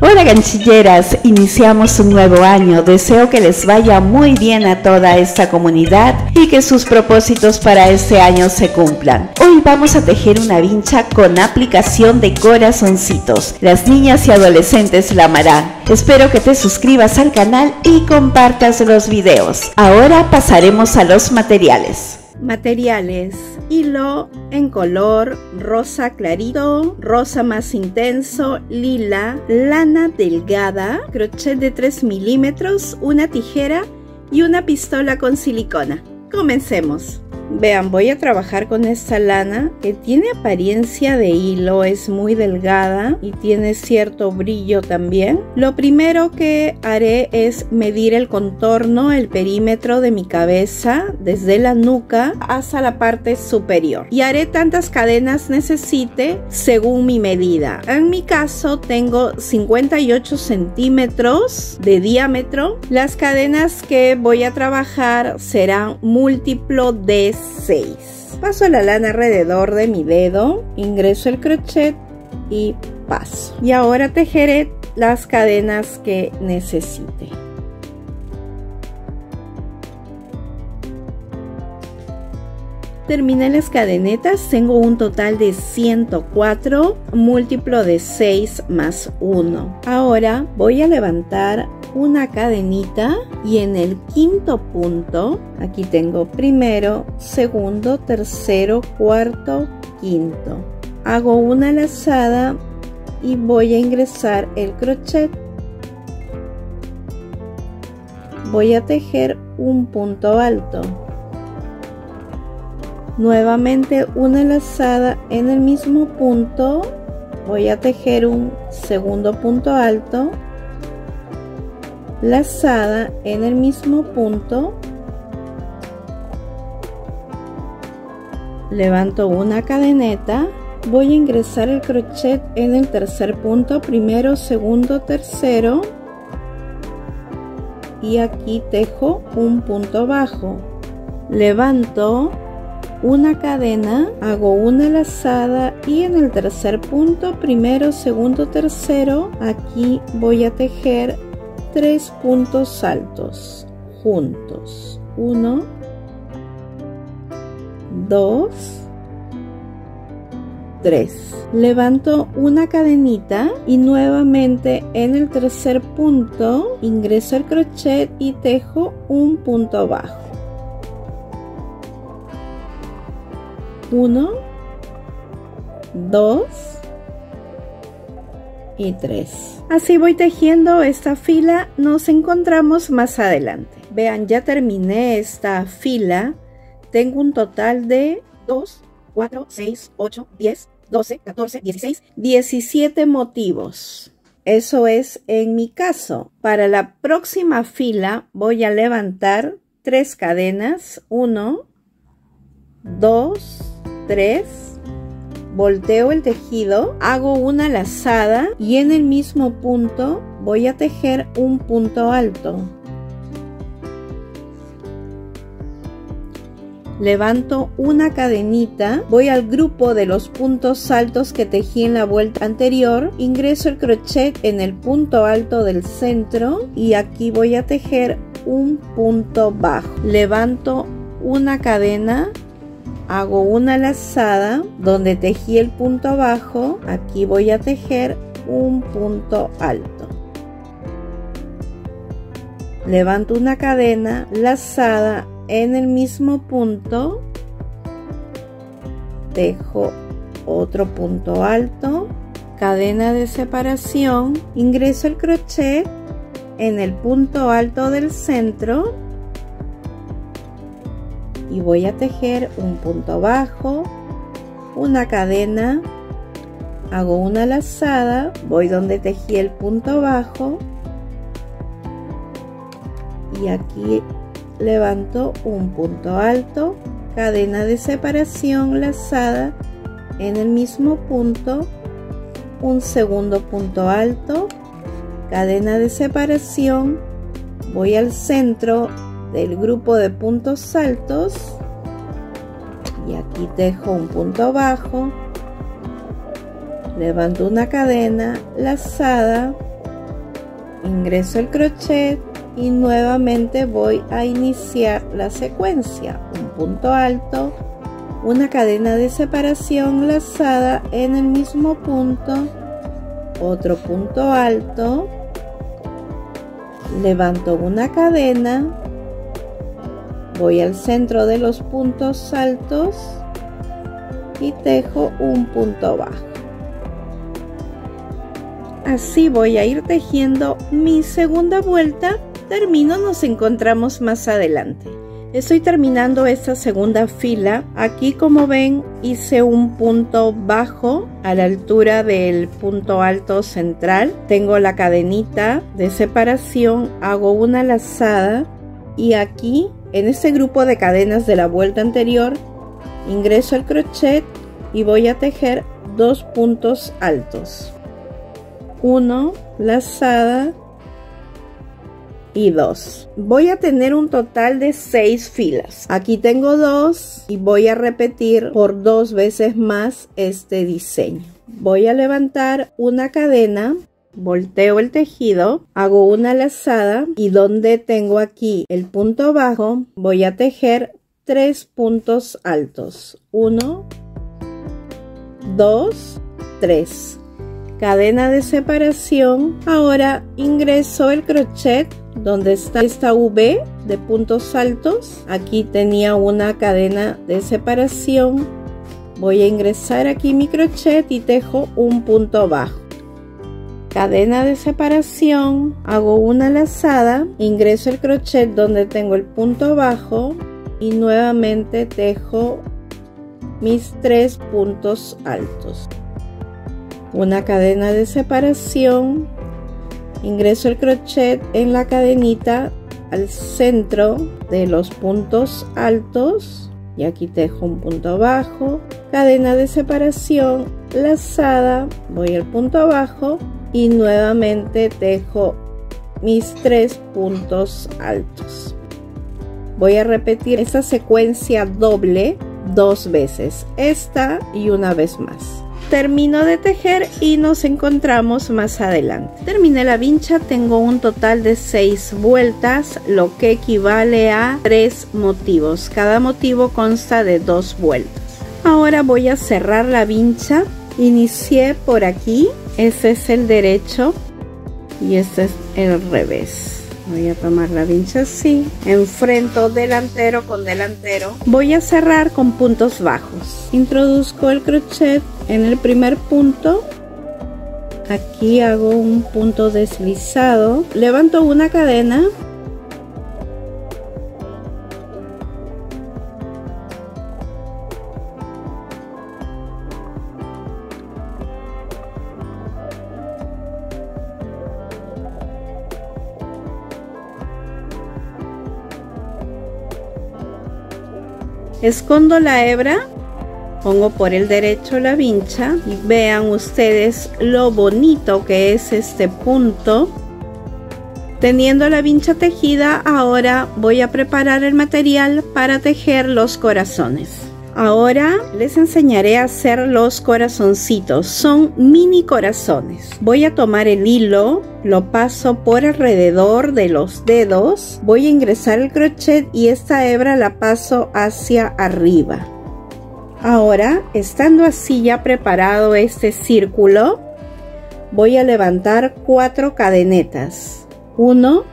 Hola ganchilleras, iniciamos un nuevo año, deseo que les vaya muy bien a toda esta comunidad y que sus propósitos para este año se cumplan. Hoy vamos a tejer una vincha con aplicación de corazoncitos, las niñas y adolescentes la amarán. Espero que te suscribas al canal y compartas los videos. Ahora pasaremos a los materiales. Materiales: hilo en color rosa clarito, rosa más intenso, lila, lana delgada, crochet de 3 milímetros, una tijera y una pistola con silicona. Comencemos. Vean, voy a trabajar con esta lana que tiene apariencia de hilo, es muy delgada y tiene cierto brillo también. Lo primero que haré es medir el contorno, el perímetro de mi cabeza desde la nuca hasta la parte superior y haré tantas cadenas necesite según mi medida. En mi caso tengo 58 centímetros de diámetro. Las cadenas que voy a trabajar serán múltiplo de 6. Paso la lana alrededor de mi dedo, ingreso el crochet y paso. Y ahora tejeré las cadenas que necesite. Terminé las cadenetas, tengo un total de 104, múltiplo de 6 más 1. Ahora voy a levantar una cadenita y en el quinto punto, aquí tengo primero, segundo, tercero, cuarto, quinto. Hago una lazada y voy a ingresar el crochet. Voy a tejer un punto alto. Nuevamente una lazada en el mismo punto, voy a tejer un segundo punto alto, lazada en el mismo punto, levanto una cadeneta, voy a ingresar el crochet en el tercer punto, primero, segundo, tercero, y aquí tejo un punto bajo, levanto una cadena, hago una lazada y en el tercer punto, primero, segundo, tercero, aquí voy a tejer 3 puntos altos juntos. 1, 2, 3. Levanto una cadenita y nuevamente en el tercer punto ingreso el crochet y tejo un punto bajo. 1, 2 y 3. Así voy tejiendo esta fila, nos encontramos más adelante. Vean, ya terminé esta fila, tengo un total de 2, 4, 6, 8, 10, 12, 14, 16, 17 motivos. Eso es en mi caso. Para la próxima fila voy a levantar 3 cadenas, 1, 2, 3, volteo el tejido, hago una lazada y en el mismo punto voy a tejer un punto alto. Levanto una cadenita, voy al grupo de los puntos altos que tejí en la vuelta anterior, ingreso el crochet en el punto alto del centro y aquí voy a tejer un punto bajo. Levanto una cadena, hago una lazada donde tejí el punto bajo, aquí voy a tejer un punto alto. Levanto una cadena, lazada en el mismo punto, tejo otro punto alto, cadena de separación, ingreso el crochet en el punto alto del centro y voy a tejer un punto bajo, una cadena, hago una lazada, voy donde tejí el punto bajo y aquí levanto un punto alto, cadena de separación, lazada en el mismo punto, un segundo punto alto, cadena de separación, voy al centro del grupo de puntos altos y aquí tejo un punto bajo, levanto una cadena, lazada, ingreso el crochet y nuevamente voy a iniciar la secuencia. Un punto alto, una cadena de separación lazada en el mismo punto, otro punto alto, levanto una cadena, voy al centro de los puntos altos y tejo un punto bajo. Así voy a ir tejiendo mi segunda vuelta. Termino, nos encontramos más adelante. Estoy terminando esta segunda fila. Aquí, como ven, hice un punto bajo a la altura del punto alto central. Tengo la cadenita de separación, hago una lazada y aquí, en este grupo de cadenas de la vuelta anterior, ingreso el crochet y voy a tejer 2 puntos altos. 1, lazada y 2. Voy a tener un total de 6 filas. Aquí tengo 2 y voy a repetir por 2 veces más este diseño. Voy a levantar una cadena, volteo el tejido, hago una lazada y donde tengo aquí el punto bajo voy a tejer 3 puntos altos. 1, 2, 3. Cadena de separación. Ahora ingreso el crochet donde está esta V de puntos altos. Aquí tenía una cadena de separación. Voy a ingresar aquí mi crochet y tejo un punto bajo. Cadena de separación, hago una lazada, ingreso el crochet donde tengo el punto bajo y nuevamente tejo mis 3 puntos altos. Una cadena de separación, ingreso el crochet en la cadenita al centro de los puntos altos y aquí tejo un punto bajo, cadena de separación, lazada, voy al punto bajo y nuevamente tejo mis 3 puntos altos. Voy a repetir esta secuencia doble 2 veces, esta y una vez más. Termino de tejer y nos encontramos más adelante. Terminé la vincha, tengo un total de 6 vueltas, lo que equivale a 3 motivos. Cada motivo consta de 2 vueltas. Ahora voy a cerrar la vincha. Inicié por aquí, este es el derecho y este es el revés. Voy a tomar la vincha así, enfrento delantero con delantero. Voy a cerrar con puntos bajos. Introduzco el crochet en el primer punto. Aquí hago un punto deslizado. Levanto una cadena. Escondo la hebra, pongo por el derecho la vincha y vean ustedes lo bonito que es este punto. Teniendo la vincha tejida, ahora voy a preparar el material para tejer los corazones. Ahora les enseñaré a hacer los corazoncitos, son mini corazones. Voy a tomar el hilo, lo paso por alrededor de los dedos, voy a ingresar el crochet y esta hebra la paso hacia arriba. Ahora, estando así ya preparado este círculo, voy a levantar 4 cadenetas. 1,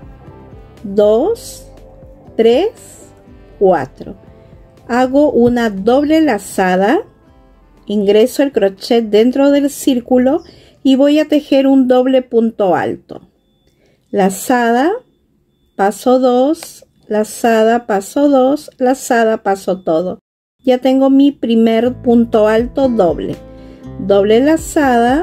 2, 3, 4. Hago una doble lazada, ingreso el crochet dentro del círculo y voy a tejer un doble punto alto. Lazada, paso 2, lazada, paso 2, lazada, paso todo. Ya tengo mi primer punto alto doble. Doble lazada,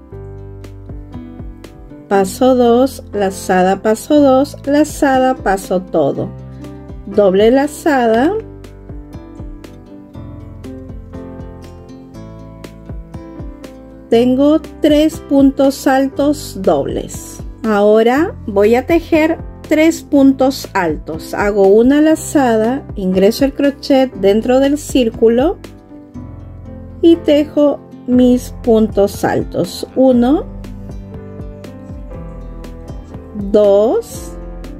paso 2, lazada, paso 2, lazada, paso todo. Doble lazada, tengo 3 puntos altos dobles. Ahora voy a tejer 3 puntos altos. Hago una lazada, ingreso el crochet dentro del círculo y tejo mis puntos altos. 1, 2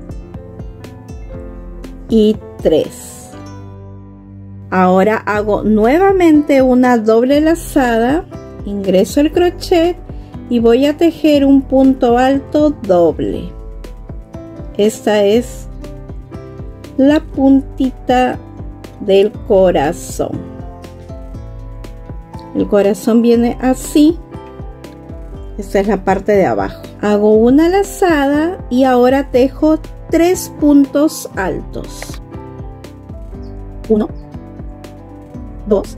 y 3. Ahora hago nuevamente una doble lazada, ingreso el crochet y voy a tejer un punto alto doble. Esta es la puntita del corazón. El corazón viene así. Esta es la parte de abajo. Hago una lazada y ahora tejo 3 puntos altos. 1, 2,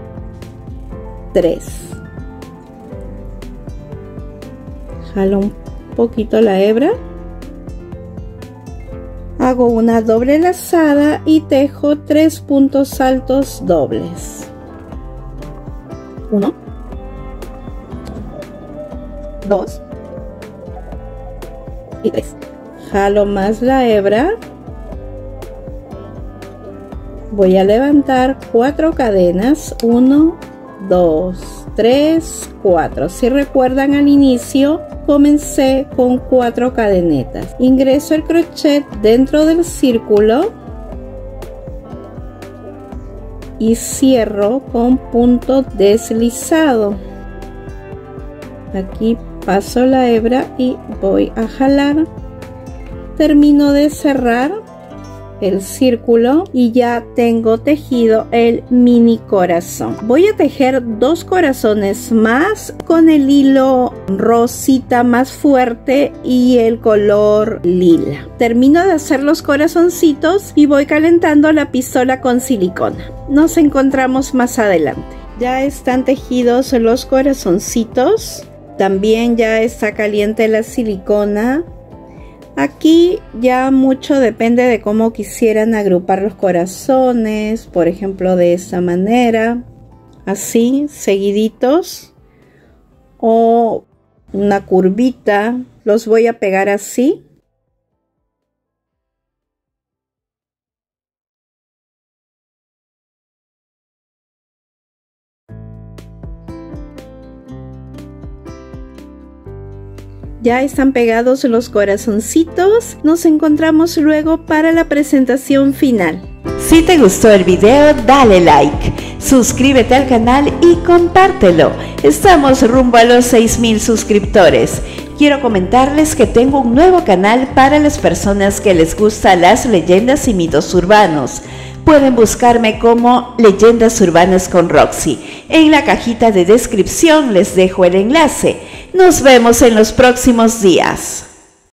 3. Jalo un poquito la hebra. Hago una doble lazada y tejo 3 puntos altos dobles. 1, 2 y 3. Jalo más la hebra. Voy a levantar 4 cadenas. 1, 2, 3, 4. Si recuerdan, al inicio comencé con 4 cadenetas. Ingreso el crochet dentro del círculo y cierro con punto deslizado. Aquí paso la hebra y voy a jalar. Termino de cerrar el círculo y ya tengo tejido el mini corazón. Voy a tejer 2 corazones más con el hilo rosita más fuerte y el color lila. Termino de hacer los corazoncitos y voy calentando la pistola con silicona. Nos encontramos más adelante. Ya están tejidos los corazoncitos. También ya está caliente la silicona. Aquí ya mucho depende de cómo quisieran agrupar los corazones. Por ejemplo, de esta manera, así, seguiditos, o una curvita. Los voy a pegar así. Ya están pegados los corazoncitos. Nos encontramos luego para la presentación final. Si te gustó el video, dale like, suscríbete al canal y compártelo. Estamos rumbo a los 6,000 suscriptores. Quiero comentarles que tengo un nuevo canal para las personas que les gustan las leyendas y mitos urbanos. Pueden buscarme como Leyendas Urbanas con Roxy. En la cajita de descripción les dejo el enlace. Nos vemos en los próximos días.